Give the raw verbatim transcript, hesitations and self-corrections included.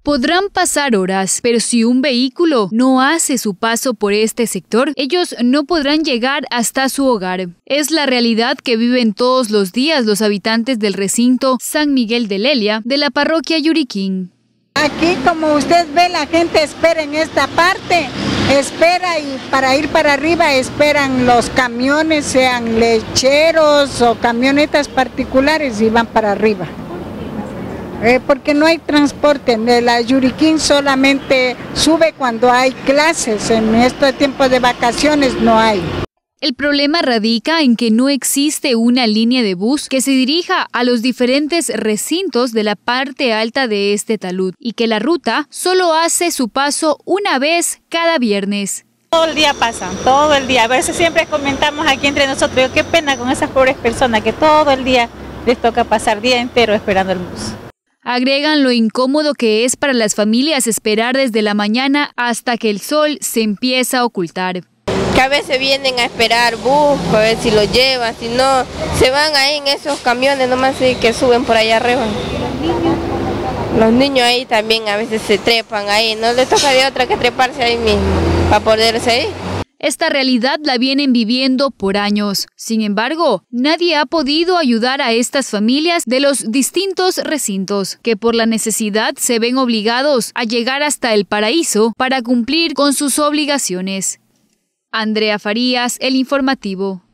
Podrán pasar horas, pero si un vehículo no hace su paso por este sector, ellos no podrán llegar hasta su hogar. Es la realidad que viven todos los días los habitantes del recinto San Miguel de Lelia de la parroquia Yuriquín. Aquí, como usted ve, la gente espera en esta parte, espera y para ir para arriba esperan los camiones, sean lecheros o camionetas particulares y van para arriba. Eh, porque no hay transporte, la Yuriquín solamente sube cuando hay clases, en estos tiempos de vacaciones no hay. El problema radica en que no existe una línea de bus que se dirija a los diferentes recintos de la parte alta de este talud y que la ruta solo hace su paso una vez cada viernes. Todo el día pasan, todo el día. A veces siempre comentamos aquí entre nosotros, qué pena con esas pobres personas que todo el día les toca pasar día entero esperando el bus. Agregan lo incómodo que es para las familias esperar desde la mañana hasta que el sol se empieza a ocultar. Que a veces vienen a esperar bus, a ver si lo llevan, si no, se van ahí en esos camiones nomás sí, que suben por allá arriba. Los niños ahí también a veces se trepan ahí, no les toca de otra que treparse ahí mismo, para poderse ahí. Esta realidad la vienen viviendo por años. Sin embargo, nadie ha podido ayudar a estas familias de los distintos recintos, que por la necesidad se ven obligados a llegar hasta el paraíso para cumplir con sus obligaciones. Andrea Farías, El Informativo.